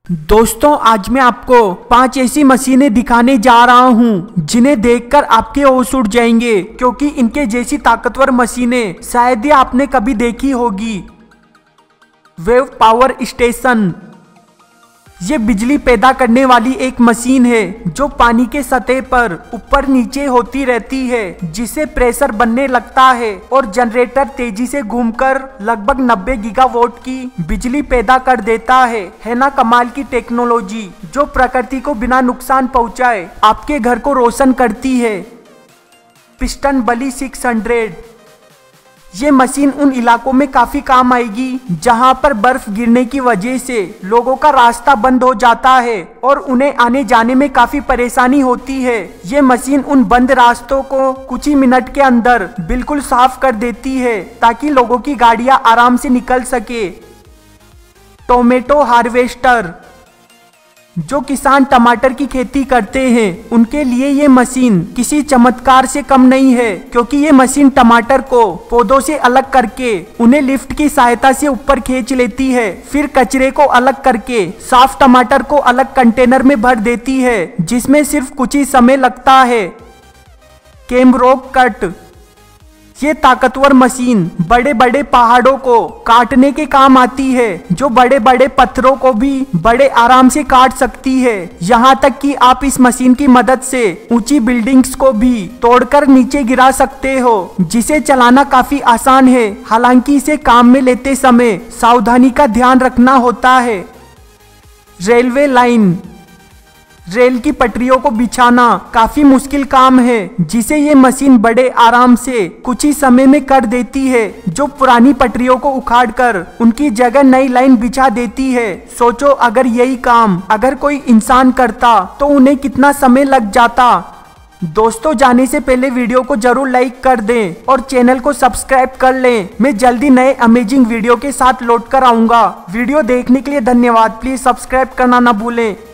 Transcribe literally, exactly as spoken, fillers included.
दोस्तों आज मैं आपको पांच ऐसी मशीनें दिखाने जा रहा हूं जिन्हें देखकर आपके होश उड़ जाएंगे, क्योंकि इनके जैसी ताकतवर मशीनें शायद ही आपने कभी देखी होगी। वेव पावर स्टेशन ये बिजली पैदा करने वाली एक मशीन है जो पानी के सतह पर ऊपर नीचे होती रहती है, जिसे प्रेशर बनने लगता है और जनरेटर तेजी से घूमकर लगभग नब्बे गीगावाट की बिजली पैदा कर देता है। है ना कमाल की टेक्नोलॉजी, जो प्रकृति को बिना नुकसान पहुंचाए आपके घर को रोशन करती है। पिस्टन बली छह सौ ये मशीन उन इलाकों में काफी काम आएगी जहां पर बर्फ गिरने की वजह से लोगों का रास्ता बंद हो जाता है और उन्हें आने जाने में काफी परेशानी होती है। ये मशीन उन बंद रास्तों को कुछ ही मिनट के अंदर बिल्कुल साफ कर देती है ताकि लोगों की गाड़ियां आराम से निकल सके। टोमेटो हार्वेस्टर जो किसान टमाटर की खेती करते हैं उनके लिए ये मशीन किसी चमत्कार से कम नहीं है, क्योंकि ये मशीन टमाटर को पौधों से अलग करके उन्हें लिफ्ट की सहायता से ऊपर खींच लेती है, फिर कचरे को अलग करके साफ टमाटर को अलग कंटेनर में भर देती है, जिसमें सिर्फ कुछ ही समय लगता है। कैमरोक कट ये ताकतवर मशीन बड़े बड़े पहाड़ों को काटने के काम आती है, जो बड़े बड़े पत्थरों को भी बड़े आराम से काट सकती है। यहाँ तक कि आप इस मशीन की मदद से ऊंची बिल्डिंग्स को भी तोड़कर नीचे गिरा सकते हो, जिसे चलाना काफी आसान है। हालांकि इसे काम में लेते समय सावधानी का ध्यान रखना होता है। रेलवे लाइन रेल की पटरियों को बिछाना काफी मुश्किल काम है, जिसे ये मशीन बड़े आराम से कुछ ही समय में कर देती है, जो पुरानी पटरियों को उखाड़कर उनकी जगह नई लाइन बिछा देती है। सोचो अगर यही काम अगर कोई इंसान करता तो उन्हें कितना समय लग जाता। दोस्तों जाने से पहले वीडियो को जरूर लाइक कर दें और चैनल को सब्सक्राइब कर लें। मैं जल्दी नए अमेजिंग वीडियो के साथ लौट कर आऊंगा। वीडियो देखने के लिए धन्यवाद। प्लीज सब्सक्राइब करना ना भूलें।